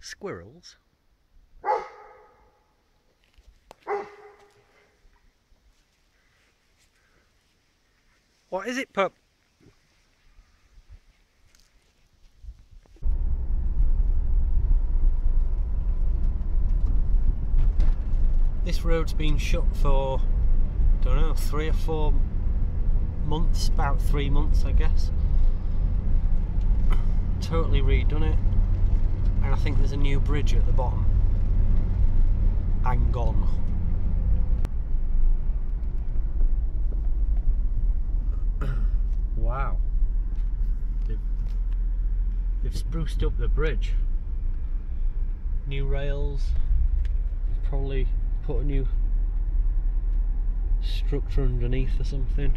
Squirrels? What is it, pup? This road's been shut for, don't know, 3 or 4 months, about 3 months I guess. Totally redone it, and I think there's a new bridge at the bottom. And gone. Wow. They've spruced up the bridge. New rails. Probably put a new structure underneath or something.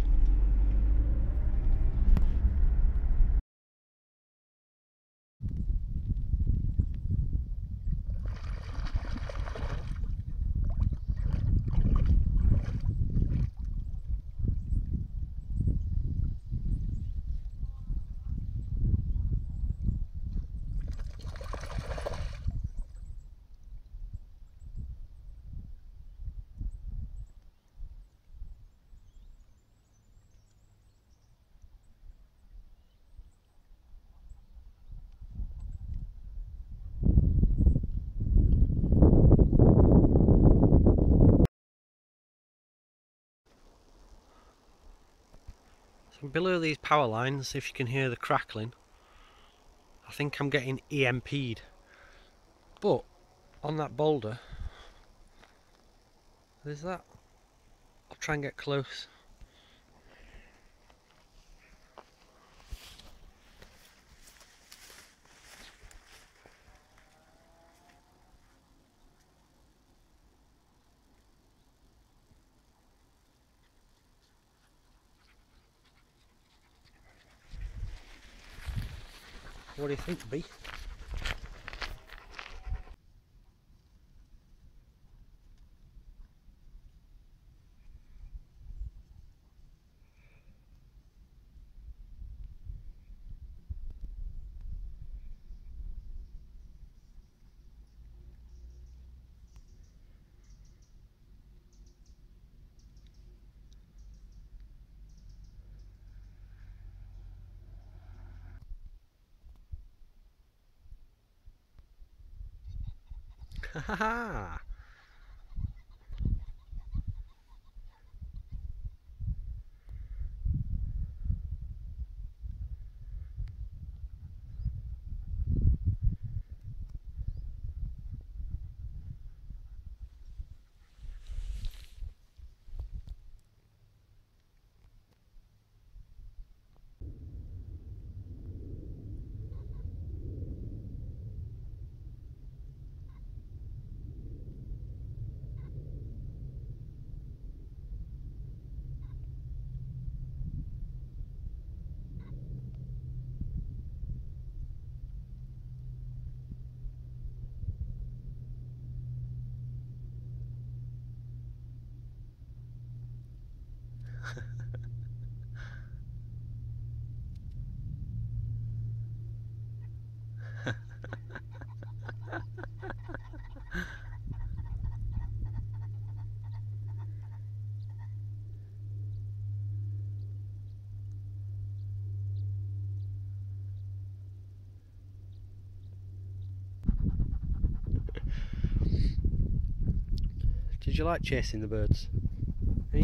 So below these power lines, if you can hear the crackling, I think I'm getting EMP'd. But on that boulder, there's that. I'll try and get close. What do you think, Bee? Ha ha ha! Did you like chasing the birds? Eh?